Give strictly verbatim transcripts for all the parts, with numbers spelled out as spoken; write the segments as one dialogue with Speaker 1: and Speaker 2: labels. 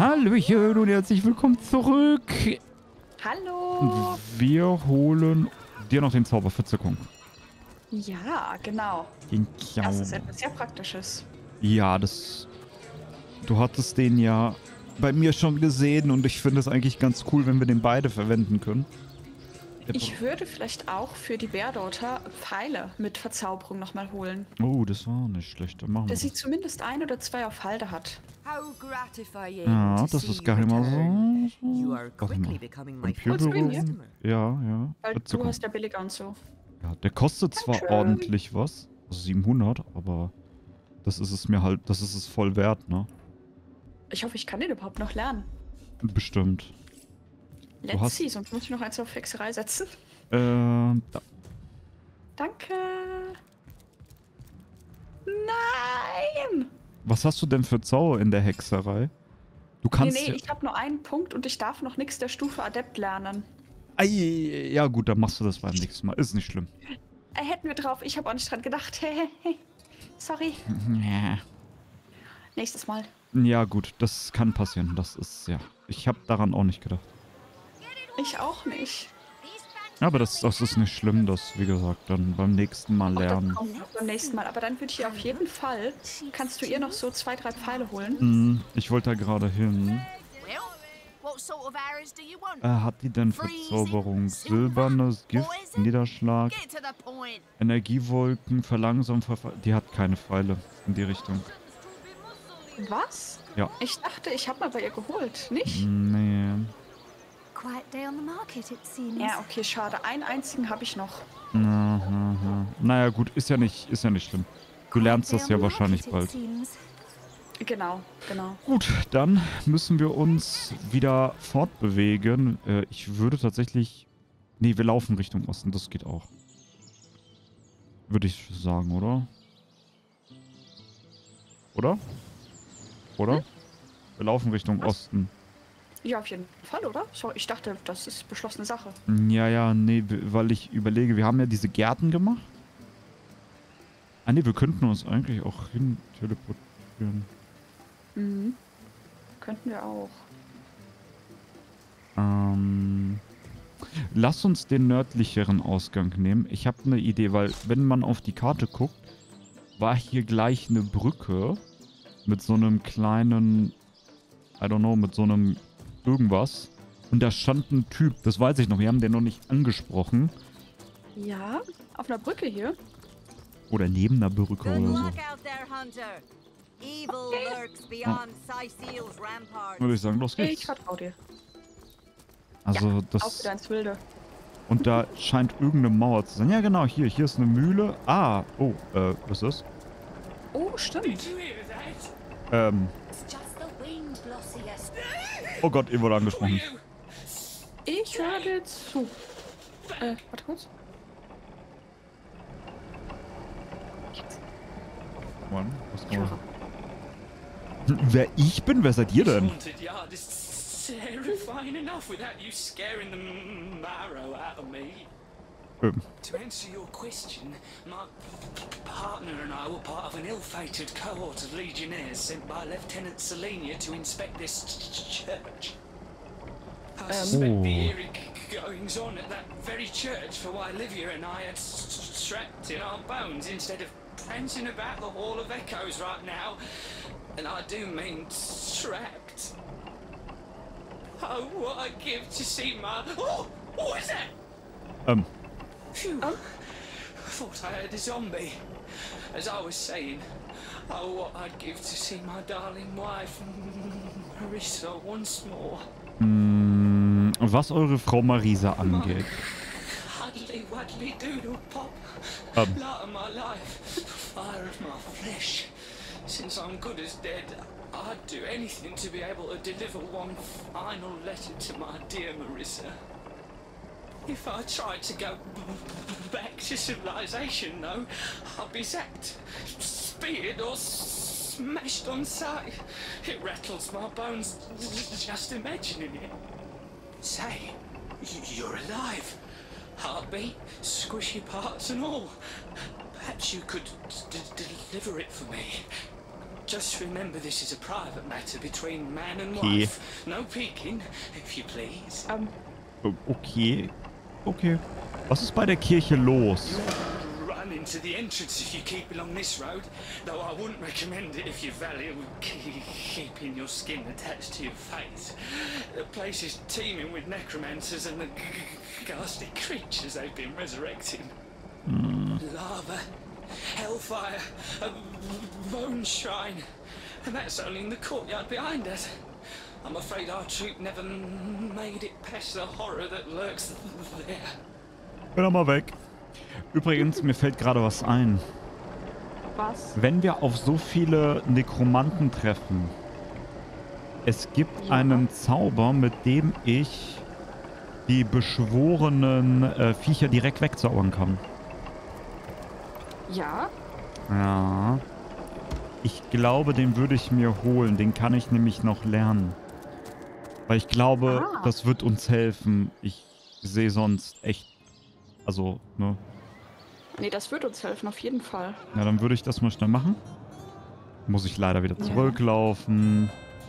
Speaker 1: Hallöchen und herzlich willkommen zurück.
Speaker 2: Hallo.
Speaker 1: Wir holen dir noch den Zauber Verzückung.
Speaker 2: Ja, genau.
Speaker 1: Den
Speaker 2: Das ist
Speaker 1: Zauber.
Speaker 2: etwas sehr Praktisches.
Speaker 1: Ja, das... Du hattest den ja bei mir schon gesehen und ich finde es eigentlich ganz cool, wenn wir den beide verwenden können.
Speaker 2: Ich würde vielleicht auch für die Bärdaughter Pfeile mit Verzauberung nochmal holen.
Speaker 1: Oh, das war auch nicht schlecht. Dann machen wir
Speaker 2: Dass sie
Speaker 1: das.
Speaker 2: zumindest ein oder zwei auf Halde hat.
Speaker 1: Ja, das ist gar nicht mal so...
Speaker 3: You are
Speaker 1: Warte mal.
Speaker 3: quickly becoming my
Speaker 1: Vampirberührung?
Speaker 2: Holst du ihn
Speaker 1: Ja, ja.
Speaker 2: Weil du
Speaker 1: Verzückung.
Speaker 2: hast ja billiger und so.
Speaker 1: Ja, der kostet zwar
Speaker 2: Danke.
Speaker 1: ordentlich was, also siebenhundert, aber das ist es mir halt, das ist es voll wert, ne?
Speaker 2: Ich hoffe, ich kann den überhaupt noch lernen.
Speaker 1: Bestimmt.
Speaker 2: Let's
Speaker 1: hast-
Speaker 2: see, sonst muss ich noch eins auf Hexerei setzen.
Speaker 1: Äh, da.
Speaker 2: Danke. Nein!
Speaker 1: Was hast du denn für Zauber in der Hexerei? Du
Speaker 2: Nee,
Speaker 1: kannst
Speaker 2: nee,
Speaker 1: ja...
Speaker 2: ich habe nur einen Punkt und ich darf noch nichts der Stufe Adept lernen.
Speaker 1: Ei, ja gut, dann machst du das beim nächsten Mal. Ist nicht schlimm.
Speaker 2: Äh, hätten wir drauf, ich habe auch nicht dran gedacht. Sorry.
Speaker 1: Ja.
Speaker 2: Nächstes Mal.
Speaker 1: Ja gut, das kann passieren. Das ist, ja... Ich habe daran auch nicht gedacht.
Speaker 2: Ich auch nicht.
Speaker 1: Aber das, das ist nicht schlimm, das, wie gesagt, dann beim nächsten Mal
Speaker 2: Auch das
Speaker 1: lernen.
Speaker 2: kommt noch beim nächsten Mal. Aber dann würde ich ihr auf jeden Fall, kannst du ihr noch so zwei, drei Pfeile holen.
Speaker 1: Hm, ich wollte da gerade hin.
Speaker 3: Well, what sort of arrows do you want?
Speaker 1: Äh, hat die denn Verzauberung? Silbernes Gift, Niederschlag,
Speaker 3: Get to the point.
Speaker 1: Energiewolken, verlangsamt, verfall... Die hat keine Pfeile in die Richtung.
Speaker 2: Was?
Speaker 1: Ja.
Speaker 2: Ich dachte, ich habe mal bei ihr geholt. Nicht?
Speaker 1: Nee.
Speaker 4: Quiet day on the market, it seems.
Speaker 2: Ja, okay, schade. Einen einzigen habe ich noch.
Speaker 1: Na, na, na. Naja, gut, ist ja nicht, ist ja nicht schlimm. Du lernst das ja wahrscheinlich bald.
Speaker 2: Genau, genau.
Speaker 1: Gut, dann müssen wir uns wieder fortbewegen. Äh, ich würde tatsächlich... Nee, wir laufen Richtung Osten, das geht auch. Würde ich sagen, oder? Oder? Oder?
Speaker 2: Hm?
Speaker 1: Wir laufen Richtung
Speaker 2: Was?
Speaker 1: Osten.
Speaker 2: Ja, auf jeden Fall, oder? Sorry, ich dachte, das ist beschlossene Sache.
Speaker 1: Ja, ja, nee, w- weil ich überlege, wir haben ja diese Gärten gemacht. Ah, nee, wir könnten uns eigentlich auch hin teleportieren.
Speaker 2: Mhm. Könnten wir auch.
Speaker 1: Ähm, lass uns den nördlicheren Ausgang nehmen. Ich habe eine Idee, weil wenn man auf die Karte guckt, war hier gleich eine Brücke mit so einem kleinen, I don't know, mit so einem irgendwas. Und da stand ein Typ, das weiß ich noch, wir haben den noch nicht angesprochen.
Speaker 2: Ja, auf einer Brücke hier.
Speaker 1: Oder neben der Brücke
Speaker 3: Good
Speaker 1: oder so.
Speaker 3: luck out there, Hunter. Evil lurks beyond Cyseal's ramparts.
Speaker 1: Würde ich sagen, los
Speaker 2: Ich
Speaker 1: geht's.
Speaker 2: vertraue dir.
Speaker 1: Also
Speaker 2: Auf
Speaker 1: das...
Speaker 2: wieder ins Wilde.
Speaker 1: Und da scheint irgendeine Mauer zu sein. Ja genau, hier, hier ist eine Mühle. Ah, oh, äh, was ist das?
Speaker 2: Oh, stimmt.
Speaker 1: Ähm, oh Gott, ihr wurde angesprochen.
Speaker 2: Ich höre dir zu. Äh, warte kurz.
Speaker 1: Mann, was
Speaker 2: Ich
Speaker 1: kann man...
Speaker 2: höre.
Speaker 1: Wer ich bin? Wer seid ihr denn?
Speaker 5: Haunted yard is terrifying enough without you scaring the marrow out of me.
Speaker 1: Ähm,
Speaker 5: To answer your question, my partner and I were part of an ill-fated cohort of legionnaires sent by Lieutenant Selenia to inspect this ch- church. I suspect the
Speaker 1: Ooh.
Speaker 5: eerie goings-on at that very church for why Livia and I had s- trapped in our bones instead of prancing about the Hall of Echoes right now. And I do mean trapped. Oh, what I'd give to see my... Oh! What is that?
Speaker 1: ähm,
Speaker 5: Phew. Thought I heard a zombie. As I was saying, oh, what I'd give to see my darling wife, Marissa, once more.
Speaker 1: mh, was eure Frau Marisa angeht.
Speaker 5: Huddly, wuddly, doodle, pop.
Speaker 1: Ähm,
Speaker 5: Light of my life, fire of my flesh. Since I'm good as dead, I'd do anything to be able to deliver one final letter to my dear Marissa. If I tried to go b- b- back to civilization, though, I'd be zapped, speared, or s- smashed on sight. It rattles my bones just imagining it. Say, y- you're alive. Heartbeat, squishy parts and all. Perhaps you could d- deliver it for me. Just remember, this is a private matter between man and
Speaker 1: Okay.
Speaker 5: wife. No peeking, if you please.
Speaker 2: Ähm,
Speaker 1: Okay. Okay. Was ist bei der Kirche los?
Speaker 5: Run into the entrance if you keep along this road, though I wouldn't recommend it if you value ke- keeping your skin attached to your face. The place is teeming with necromancers and the g- g- ghastly creatures they've been resurrecting. Lava, hellfire, a bone shrine, and that's only in the courtyard behind us. I'm afraid our troop never m- made it past the horror that lurks there.
Speaker 1: Bin doch mal weg. Übrigens, mir fällt gerade was ein.
Speaker 2: was?
Speaker 1: Wenn wir auf so viele Nekromanten treffen, es gibt
Speaker 2: Ja.
Speaker 1: einen Zauber, mit dem ich die beschworenen äh, Viecher direkt wegzaubern kann.
Speaker 2: Ja?
Speaker 1: Ja. Ich glaube, den würde ich mir holen. Den kann ich nämlich noch lernen. Weil ich glaube,
Speaker 2: Ah.
Speaker 1: das wird uns helfen. Ich sehe sonst echt... Also, ne?
Speaker 2: Nee, das wird uns helfen, auf jeden Fall.
Speaker 1: Ja, dann würde ich das mal schnell machen. Muss ich leider wieder
Speaker 2: Ja.
Speaker 1: zurücklaufen.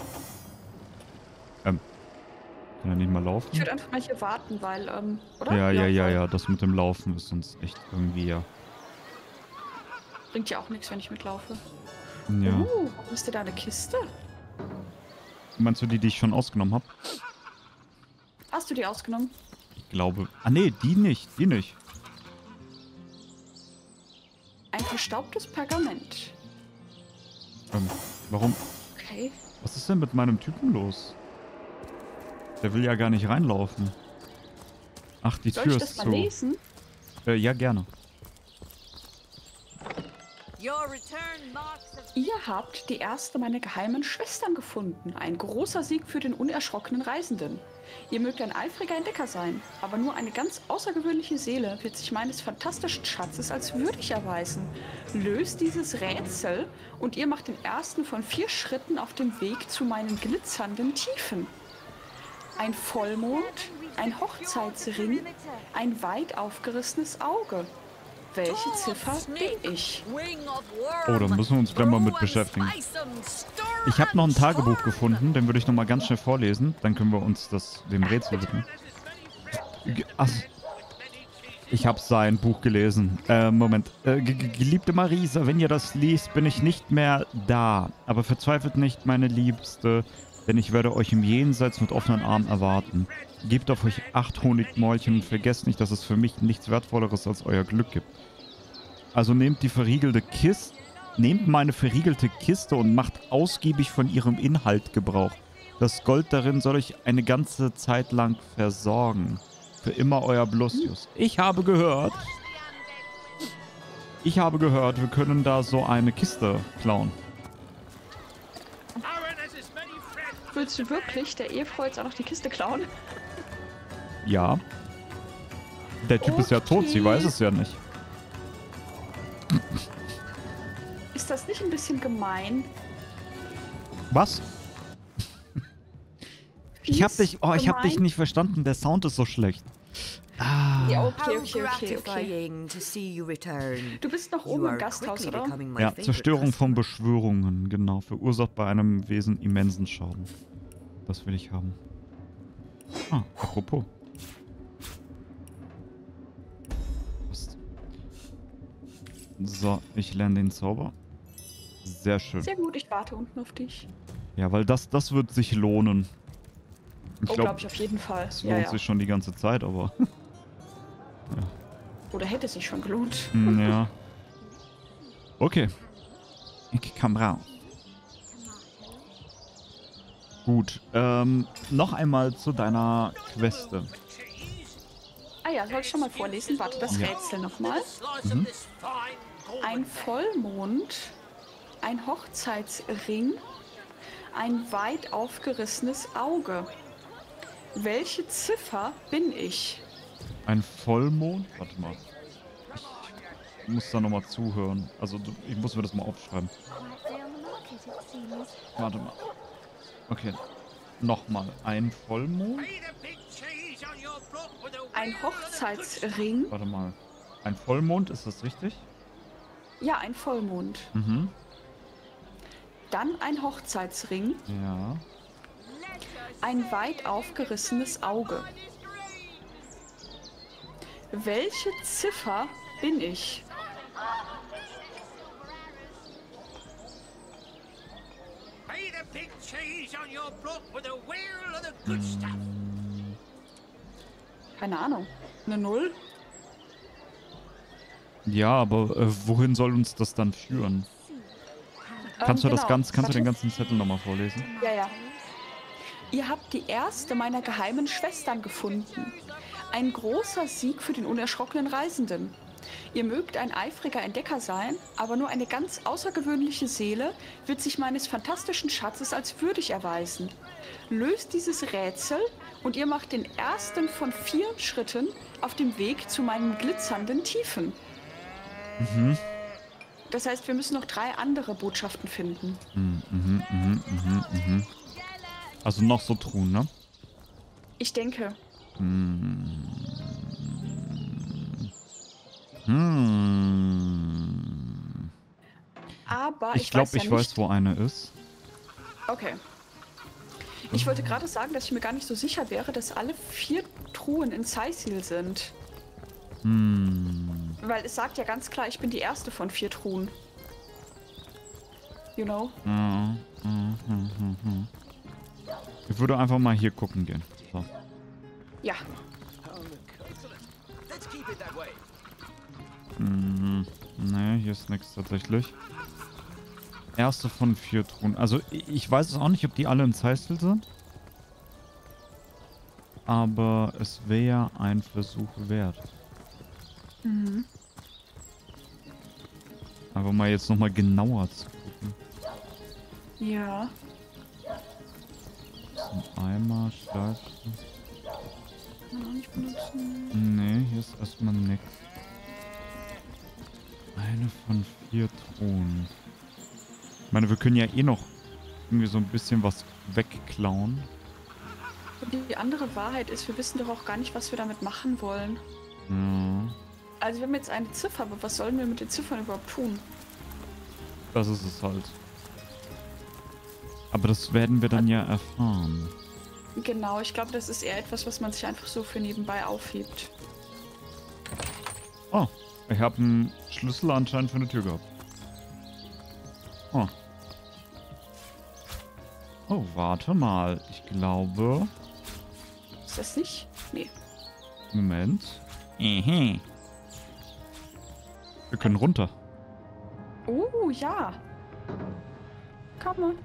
Speaker 1: Ähm. Kann er nicht mal laufen?
Speaker 2: Ich würde einfach mal hier warten, weil, ähm, oder?
Speaker 1: Ja, ja, ja,
Speaker 2: weil
Speaker 1: ja. Das mit dem Laufen ist uns echt irgendwie, ja.
Speaker 2: Bringt ja auch nichts, wenn ich mitlaufe.
Speaker 1: Ja.
Speaker 2: Uh, warum ist denn da eine Kiste?
Speaker 1: Meinst du die, die ich schon ausgenommen habe?
Speaker 2: Hast du die ausgenommen?
Speaker 1: Ich glaube... Ah, nee, die nicht. Die nicht.
Speaker 2: Ein verstaubtes Pergament.
Speaker 1: Ähm, warum...
Speaker 2: Okay.
Speaker 1: Was ist denn mit meinem Typen los? Der will ja gar nicht reinlaufen. Ach, die
Speaker 2: Soll
Speaker 1: Tür
Speaker 2: ich das
Speaker 1: ist
Speaker 2: mal
Speaker 1: zu.
Speaker 2: lesen?
Speaker 1: Äh, ja, gerne.
Speaker 3: Your return marks of
Speaker 2: Ihr habt die erste meiner geheimen Schwestern gefunden. Ein großer Sieg für den unerschrockenen Reisenden. Ihr mögt ein eifriger Entdecker sein, aber nur eine ganz außergewöhnliche Seele wird sich meines fantastischen Schatzes als würdig erweisen. Löst dieses Rätsel und ihr macht den ersten von vier Schritten auf dem Weg zu meinen glitzernden Tiefen. Ein Vollmond, ein Hochzeitsring, ein weit aufgerissenes Auge. Welche Ziffer bin ich?
Speaker 1: Oh, da müssen wir uns gleich mal mit beschäftigen. Ich habe noch ein Tagebuch gefunden, den würde ich noch mal ganz schnell vorlesen. Dann können wir uns das dem Rätsel widmen. Ge- Ach, ich habe sein Buch gelesen. Äh, Moment. Äh, ge- ge- geliebte Marisa, wenn ihr das liest, bin ich nicht mehr da. Aber verzweifelt nicht, meine Liebste, denn ich werde euch im Jenseits mit offenen Armen erwarten. Gebt auf euch acht Honigmäulchen und vergesst nicht, dass es für mich nichts Wertvolleres als euer Glück gibt. Also nehmt die verriegelte Kiste, nehmt meine verriegelte Kiste und macht ausgiebig von ihrem Inhalt Gebrauch. Das Gold darin soll euch eine ganze Zeit lang versorgen. Für immer euer Blussius. Ich habe gehört, ich habe gehört, wir können da so eine Kiste klauen.
Speaker 2: Willst du wirklich der Ehefrau jetzt auch noch die Kiste klauen?
Speaker 1: Ja. Der Typ ist ja tot, sie
Speaker 2: Okay.
Speaker 1: weiß es ja nicht.
Speaker 2: Ist das nicht ein bisschen gemein?
Speaker 1: Was? Ich hab dich, oh, ich hab dich
Speaker 2: Gemein?
Speaker 1: nicht verstanden, der Sound ist so schlecht. Ah.
Speaker 2: Ja, okay,
Speaker 3: How
Speaker 2: okay, okay, okay.
Speaker 3: gratifying to see you return.
Speaker 2: Du bist noch
Speaker 3: You
Speaker 2: oben im
Speaker 3: are
Speaker 2: Gasthaus,
Speaker 3: quickly
Speaker 2: oder?
Speaker 3: becoming my
Speaker 1: Ja,
Speaker 3: favorite
Speaker 1: Zerstörung von
Speaker 3: customer.
Speaker 1: Beschwörungen, genau. Verursacht bei einem Wesen immensen Schaden. Das will ich haben. Ah, apropos. Passt. So, ich lerne den Zauber. Sehr schön.
Speaker 2: Sehr gut, ich warte unten auf dich.
Speaker 1: Ja, weil das, das wird sich lohnen. Ich
Speaker 2: Oh,
Speaker 1: glaube,
Speaker 2: glaube ich auf jeden Fall.
Speaker 1: es
Speaker 2: Ja,
Speaker 1: lohnt
Speaker 2: ja.
Speaker 1: sich schon die ganze Zeit, aber...
Speaker 2: Oder hätte sich schon gelohnt.
Speaker 1: Hm, ja. Okay. Ich komm raus. Gut, ähm, noch einmal zu deiner Queste.
Speaker 2: Ah ja, soll ich schon mal vorlesen? Warte, das
Speaker 1: Ja.
Speaker 2: Rätsel nochmal.
Speaker 1: Mhm.
Speaker 2: Ein Vollmond, ein Hochzeitsring, ein weit aufgerissenes Auge. Welche Ziffer bin ich?
Speaker 1: Ein Vollmond? Warte mal. Ich muss da nochmal zuhören. Also, du- ich muss mir das mal aufschreiben.
Speaker 4: Quiet day on the market, it seems.
Speaker 1: Warte mal. Okay. Nochmal. Ein Vollmond?
Speaker 2: Ein Hochzeitsring?
Speaker 1: Warte mal. Ein Vollmond, ist das richtig?
Speaker 2: Ja, ein Vollmond.
Speaker 1: Mhm.
Speaker 2: dann ein Hochzeitsring,
Speaker 1: Ja.
Speaker 2: ein weit aufgerissenes Auge. Welche Ziffer bin ich?
Speaker 6: Pay the big cheese on your block with a wheel of the good stuff.
Speaker 2: Keine Ahnung. Eine Null?
Speaker 1: Ja, aber äh, wohin soll uns das dann führen? Kannst du
Speaker 2: Ähm,
Speaker 1: das
Speaker 2: genau.
Speaker 1: ganz, kannst du den
Speaker 2: Warte.
Speaker 1: ganzen Zettel nochmal vorlesen?
Speaker 2: Ja, ja. Ihr habt die erste meiner geheimen Schwestern gefunden. Ein großer Sieg für den unerschrockenen Reisenden. Ihr mögt ein eifriger Entdecker sein, aber nur eine ganz außergewöhnliche Seele wird sich meines fantastischen Schatzes als würdig erweisen. Löst dieses Rätsel und ihr macht den ersten von vier Schritten auf dem Weg zu meinen glitzernden Tiefen.
Speaker 1: Mhm.
Speaker 2: Das heißt, wir müssen noch drei andere Botschaften finden.
Speaker 1: Mhm, mhm, mhm, mhm, mhm. Also noch so Truhen, ne?
Speaker 2: Ich denke.
Speaker 1: Hm. Hm.
Speaker 2: Aber
Speaker 1: Ich
Speaker 2: ich,
Speaker 1: glaube,
Speaker 2: weiß ja
Speaker 1: ich
Speaker 2: nicht.
Speaker 1: weiß, wo eine ist.
Speaker 2: Okay. Ich wollte gerade sagen, dass ich mir gar nicht so sicher wäre, dass alle vier Truhen in Saisil sind.
Speaker 1: Hm.
Speaker 2: Weil es sagt ja ganz klar, ich bin die erste von vier Truhen. You know?
Speaker 1: Ja. Hm, hm, hm, hm. Ich würde einfach mal hier gucken gehen. So.
Speaker 2: Ja.
Speaker 6: Let's keep it that way.
Speaker 1: Hm. Nee, hier ist nichts tatsächlich. Erste von vier Truhen. Also ich ich weiß es auch nicht, ob die alle in Zeistel sind. Aber es wäre ein Versuch wert.
Speaker 2: Mhm.
Speaker 1: Aber mal jetzt nochmal genauer zu gucken.
Speaker 2: Ja.
Speaker 1: Ein Eimer, Stadt.
Speaker 2: Kann man auch nicht benutzen.
Speaker 1: Nee, hier ist erstmal nix. Eine von vier Truhen. Ich meine, wir können ja eh noch irgendwie so ein bisschen was wegklauen.
Speaker 2: Und die andere Wahrheit ist, wir wissen doch auch gar nicht, was wir damit machen wollen.
Speaker 1: Ja,
Speaker 2: Also wir haben jetzt eine Ziffer, aber was sollen wir mit den Ziffern überhaupt tun?
Speaker 1: das ist es halt. Aber das werden wir dann ja erfahren.
Speaker 2: Genau, ich glaube, das ist eher etwas, was man sich einfach so für nebenbei aufhebt.
Speaker 1: Oh, ich habe einen Schlüssel anscheinend für eine Tür gehabt. Oh. Oh, warte mal. Ich glaube...
Speaker 2: Ist das nicht? Nee.
Speaker 1: Moment. Ehe. Wir können runter.
Speaker 2: Oh, ja. Komm mal.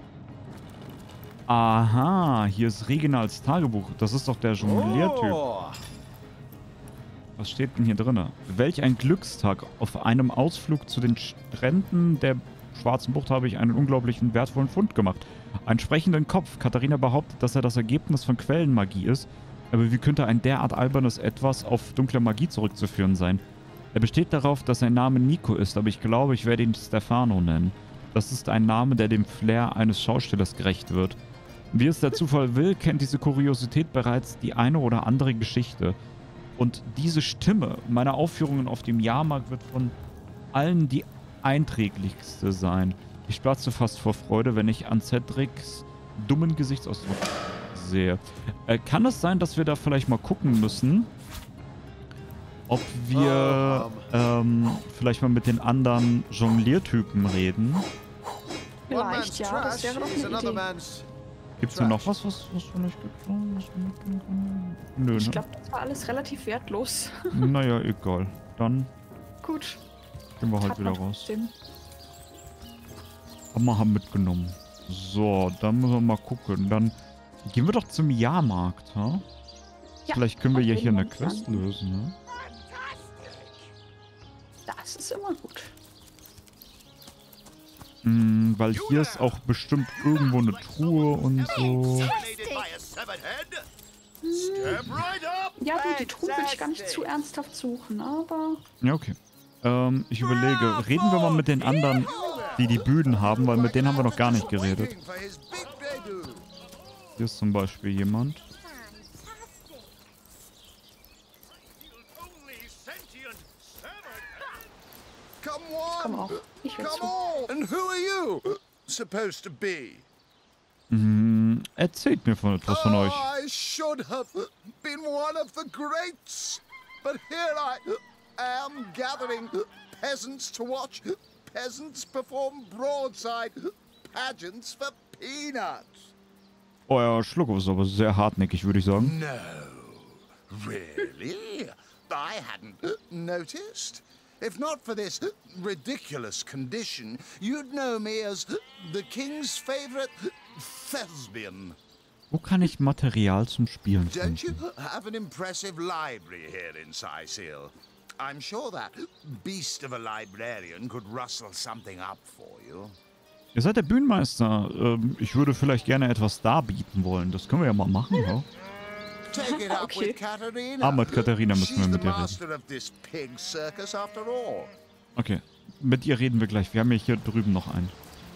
Speaker 1: Aha, hier ist Reginals Tagebuch. Das ist doch der Jongliertyp.
Speaker 6: Oh.
Speaker 1: Was steht denn hier drin? Welch ein Glückstag. Auf einem Ausflug zu den Stränden der Schwarzen Bucht habe ich einen unglaublichen wertvollen Fund gemacht. Einen sprechenden Kopf. Katharina behauptet, dass er das Ergebnis von Quellenmagie ist. Aber wie könnte ein derart albernes Etwas auf dunkle Magie zurückzuführen sein? Er besteht darauf, dass sein Name Nico ist, aber ich glaube, ich werde ihn Stefano nennen. Das ist ein Name, der dem Flair eines Schaustellers gerecht wird. Wie es der Zufall will, kennt diese Kuriosität bereits die eine oder andere Geschichte. Und diese Stimme meiner Aufführungen auf dem Jahrmarkt wird von allen die einträglichste sein. Ich platze fast vor Freude, wenn ich an Cedrics dummen Gesichtsausdruck sehe. Äh, kann es sein, dass wir da vielleicht mal gucken müssen, ob wir ähm, vielleicht mal mit den anderen Jongliertypen reden?
Speaker 2: Vielleicht, ja, das wäre doch eine Idee.
Speaker 1: Gibt es hier noch was, was, was vielleicht geklaut was wir mitnehmen können? Nö,
Speaker 2: Ich
Speaker 1: ne?
Speaker 2: glaube, das war alles relativ wertlos.
Speaker 1: Naja, egal. Dann
Speaker 2: Gut.
Speaker 1: gehen wir halt
Speaker 2: Hat
Speaker 1: wieder
Speaker 2: man
Speaker 1: raus.
Speaker 2: trotzdem.
Speaker 1: Aber wir haben mitgenommen. So, dann müssen wir mal gucken. Dann gehen wir doch zum Jahrmarkt, ha?
Speaker 2: Ja,
Speaker 1: Vielleicht können wir
Speaker 2: auf
Speaker 1: ja
Speaker 2: jeden
Speaker 1: hier eine
Speaker 2: Fall.
Speaker 1: Quest lösen, ne?
Speaker 2: Das ist immer gut.
Speaker 1: Mm, weil hier ist auch bestimmt irgendwo eine Truhe und so.
Speaker 2: Ja gut, die Truhe würde ich gar nicht zu ernsthaft suchen, aber...
Speaker 1: Ja, okay. Ähm, ich überlege, reden wir mal mit den anderen, die die Bühnen haben, weil mit denen haben wir noch gar nicht geredet. Hier ist zum Beispiel jemand.
Speaker 2: Komm auch. Ich will zu.
Speaker 7: And who are you? supposed to be?
Speaker 1: Hm, erzählt mir von etwas von euch.
Speaker 7: Oh, I should have been one of the greats. But here I am gathering peasants to watch peasants perform broadside pageants for peanuts.
Speaker 1: Euer Schluck ist aber sehr hartnäckig, würde ich sagen.
Speaker 7: No, really? I hadn't noticed. If not for this ridiculous condition, you'd know me as the king's favorite thespian.
Speaker 1: Wo kann ich Material zum Spielen
Speaker 7: Don't you
Speaker 1: finden?
Speaker 7: have an impressive library here in Sicil? I'm sure that beast of a librarian could rustle something up for you.
Speaker 1: Ihr seid der Bühnenmeister. Ähm, ich würde vielleicht gerne etwas darbieten wollen. Das können wir ja mal machen, ja?
Speaker 7: Take it up
Speaker 2: Okay.
Speaker 7: with Katharina.
Speaker 1: Ah, mit Katharina müssen wir
Speaker 7: She's
Speaker 1: mit
Speaker 7: the
Speaker 1: ihr reden.
Speaker 7: master of this pig circus after all.
Speaker 1: Okay, mit ihr reden wir gleich. Wir haben ja hier drüben noch einen.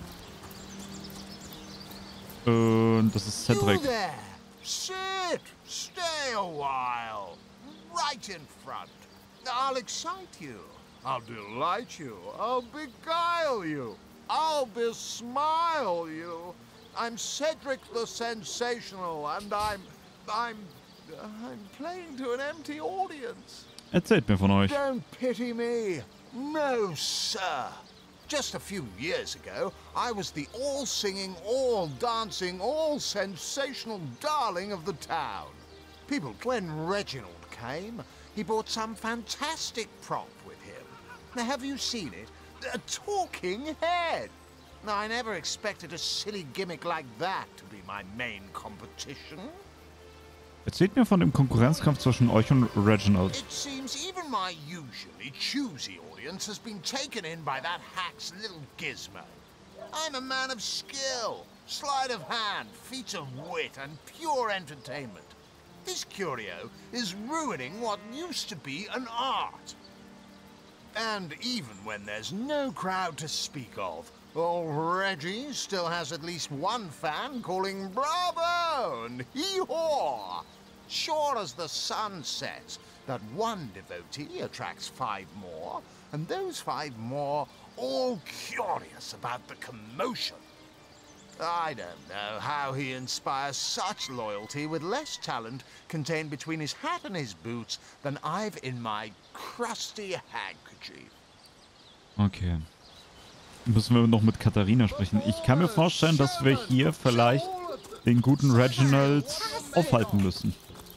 Speaker 1: Äh, das ist
Speaker 7: You
Speaker 1: Cedric.
Speaker 7: there! Sit! Stay a while. Right in front. I'll excite you. I'll delight you. I'll beguile you. I'll besmile you. I'm Cedric the Sensational, and I'm... I'm... I'm playing to an empty audience.
Speaker 1: Erzählt mir von euch.
Speaker 7: Don't pity me. No, sir. Just a few years ago, I was the all-singing, all-dancing, all-sensational darling of the town. People, when Reginald came, he brought some fantastic prop with him. Now, have you seen it? A talking head. Now, I never expected a silly gimmick like that to be my main competition.
Speaker 1: Erzählt mir von dem Konkurrenzkampf zwischen euch und Reginald.
Speaker 7: It seems even my usually choosy audience has been taken in by that hack's little gizmo. I'm a man of skill, sleight of hand, feats of wit, and pure entertainment. This curio is ruining what used to be an art. And even when there's no crowd to speak of, old Reggie still has at least one fan calling bravo and hee-haw. Sure as the sun sets, that one devotee attracts five more, and those five more all curious about the commotion. I don't know how he inspires such loyalty with less talent contained between his hat and his boots than I've in my crusty handkerchief.
Speaker 1: Okay. Müssen wir noch mit Katharina sprechen. Ich kann mir vorstellen, dass wir hier vielleicht den guten Reginald aufhalten müssen.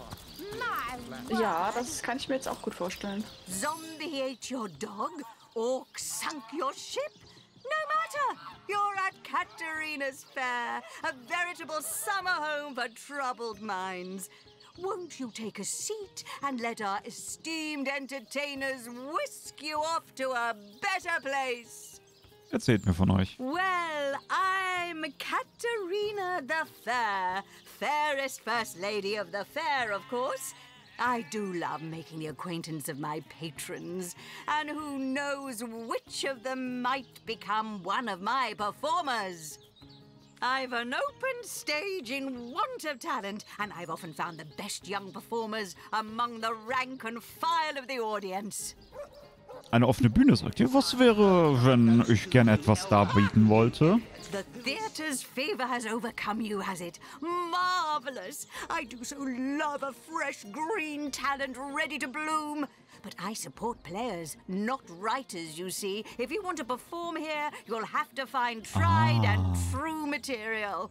Speaker 2: Ja, das kann ich mir jetzt auch gut vorstellen.
Speaker 3: Zombie ate your dog? Orc sunk your ship? No matter! You're at Katarina's Fair, a veritable summer home for troubled minds. Won't you take a seat and let our esteemed entertainers whisk you off to a better place?
Speaker 1: Erzählt mir von euch.
Speaker 3: Well, I'm Katarina the Fair, fairest first lady of the fair, of course. I do love making the acquaintance of my patrons, and who knows which of them might become one of my performers. I've an open stage in want of talent, and I've often found the best young performers among the rank and file of the audience.
Speaker 1: Eine offene Bühne, sagt ihr? Was wäre, wenn ich gern etwas darbieten wollte?
Speaker 3: The theatre's fever has overcome you, has it? Marvelous! I do so love a fresh green talent ready to bloom. But I support players, not writers, you see. If you want to perform here, you'll have to find tried and true material.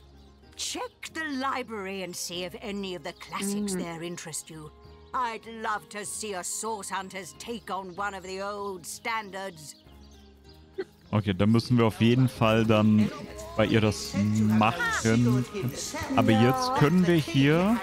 Speaker 3: Check the library and see if any of the classics there interest you. I'd love to see a Source Hunter's take on one of the old standards.
Speaker 1: Okay, dann müssen wir auf jeden Fall dann bei ihr das machen. Aber jetzt können wir hier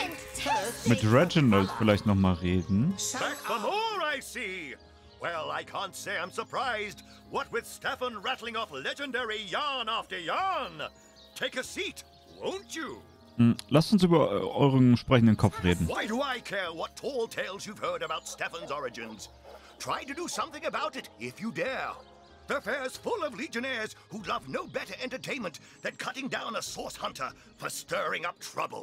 Speaker 1: mit Reginald vielleicht nochmal reden.
Speaker 6: Back for more, I see. Well, I can't say I'm surprised. What with Stefan rattling off legendary yarn after yarn. Take a seat, won't you?
Speaker 1: Hm, lasst uns über äh, euren sprechenden Kopf reden.
Speaker 6: Why do I care what tall tales you've heard about Stefan's origins? Try to do something about it, if you dare. The fair's full of legionnaires who love no better entertainment than cutting down a source hunter for stirring up trouble.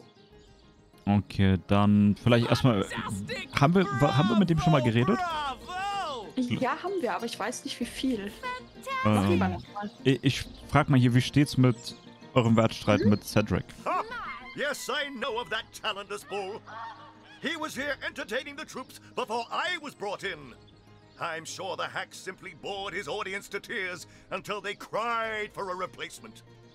Speaker 1: Okay, dann vielleicht erstmal. Haben wir, wa- haben wir mit dem schon mal geredet?
Speaker 2: Ja, haben wir, aber ich weiß nicht, wie viel. Mach lieber
Speaker 1: Ähm,
Speaker 2: nochmal.
Speaker 1: ich, ich frag mal hier, wie steht's mit eurem Wettstreit mit Cedric?
Speaker 6: Ha! Yes, I know of that talentless bull. He was here entertaining the troops before I was brought in. I'm sure the hack simply bored his audience to tears until they cried for a replacement.